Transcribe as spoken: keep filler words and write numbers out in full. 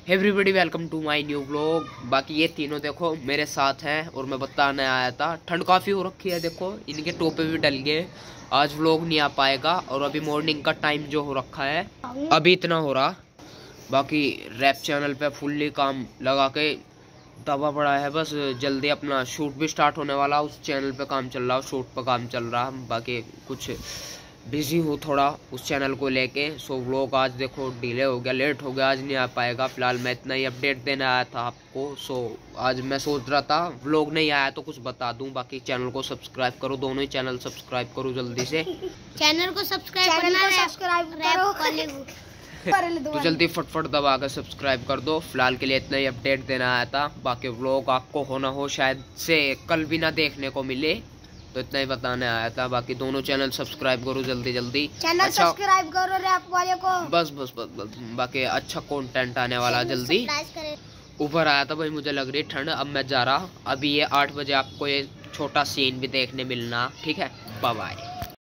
Everybody welcome to my new vlog. बाकी ये तीनों देखो मेरे साथ हैं और मैं बताने आया था। ठंड काफ़ी हो रखी है, देखो इनके टोपे भी डल गए। आज व्लॉग नहीं आ पाएगा और अभी मॉर्निंग का टाइम जो हो रखा है अभी इतना हो रहा। बाकी रैप चैनल पे फुल्ली काम लगा के दबा पड़ा है, बस जल्दी अपना शूट भी स्टार्ट होने वाला, उस चैनल पे काम चल रहा, शूट पे काम चल रहा। बाकी कुछ बिजी हूँ थोड़ा उस चैनल को लेके, सो व्लॉग आज देखो डिले हो गया, लेट हो गया, आज नहीं आ पाएगा। फिलहाल मैं इतना ही अपडेट देने आया था आपको। सो आज मैं सोच रहा था व्लॉग नहीं आया तो कुछ बता दूं। बाकी चैनल को सब्सक्राइब करो, दोनों ही चैनल सब्सक्राइब करो जल्दी से। चैनल को सब्सक्राइब करना, सब्सक्राइब करो तो जल्दी फटफट दबा कर सब्सक्राइब कर दो। फिलहाल के लिए इतना ही अपडेट देना आया था। बाकी व्लॉग आपको होना हो शायद से कल भी ना देखने को मिले, तो इतना ही बताने आया था। बाकी दोनों चैनल सब्सक्राइब करो जल्दी जल्दी, चैनल अच्छा, सब्सक्राइब करो रैप वाले को। बस बस बस बस बाकी अच्छा कंटेंट आने वाला जल्दी। ऊपर आया था भाई, मुझे लग रही ठंड, अब मैं जा रहा। अभी ये आठ बजे आपको ये छोटा सीन भी देखने मिलना, ठीक है। Bye bye.